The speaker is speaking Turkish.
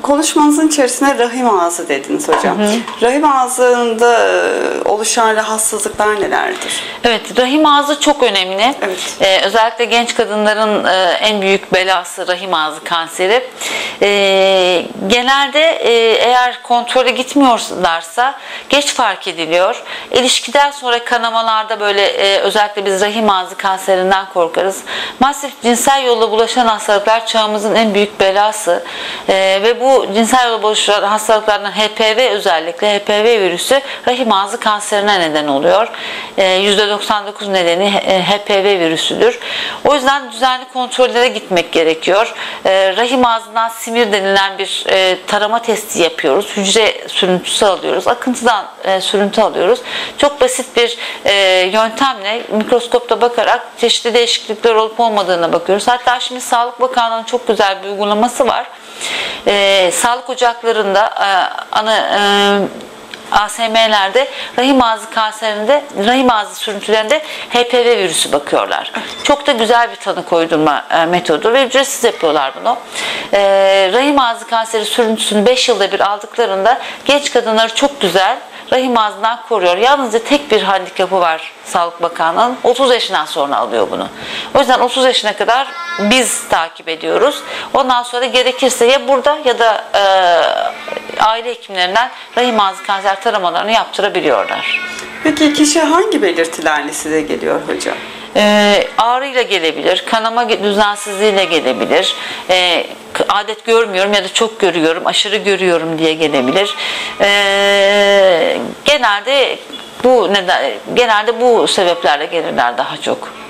konuşmanızın içerisinde rahim ağzı dediniz hocam. Rahim ağzında oluşan rahatsızlıklar nelerdir? Evet, rahim ağzı çok önemli. Evet. Özellikle genç kadınların en büyük belası rahim ağzı kanseri. Genelde eğer kontrole gitmiyorlarsa geç fark ediliyor. İlişkiden sonra kanamalarda böyle özellikle biz rahim ağzı kanserinden korkarız. Masif cinsel yolla bulaşan hastalıklar çağımızın en büyük belası. Ve bu cinsel yolla bulaşan hastalıklardan HPV, özellikle HPV virüsü rahim ağzı kanserine neden oluyor. %99 nedeni HPV virüsüdür. O yüzden düzenli kontrollere gitmek gerekiyor. Rahim ağzından simir denilen bir tarama testi yapıyoruz. Hücre sürüntüsü alıyoruz. Akıntıdan sürüntü alıyoruz. Çok basit bir yöntemle mikroskopta bakarak çeşitli değişiklikler olup olmadığına bakıyoruz. Hatta şimdi Sağlık Bakanlığı'nın çok güzel bir uygulaması var. Sağlık ocaklarında ASM'lerde rahim ağzı kanserinde, rahim ağzı sürüntülerinde HPV virüsü bakıyorlar. Çok da güzel bir tanı koydurma metodu ve ücretsiz yapıyorlar bunu. Rahim ağzı kanseri sürüntüsünü 5 yılda bir aldıklarında genç kadınları çok güzel rahim ağzından koruyor. Yalnızca tek bir handikapı var Sağlık Bakanlığı'nın. 30 yaşından sonra alıyor bunu. O yüzden 30 yaşına kadar biz takip ediyoruz. Ondan sonra gerekirse ya burada ya da aile hekimlerinden rahim ağzı kanser taramalarını yaptırabiliyorlar. Peki kişi hangi belirtilerle size geliyor hocam? Ağrıyla gelebilir, kanama düzensizliğiyle gelebilir, adet görmüyorum ya da çok görüyorum, aşırı görüyorum diye gelebilir. Genelde bu sebeplerle gelirler daha çok.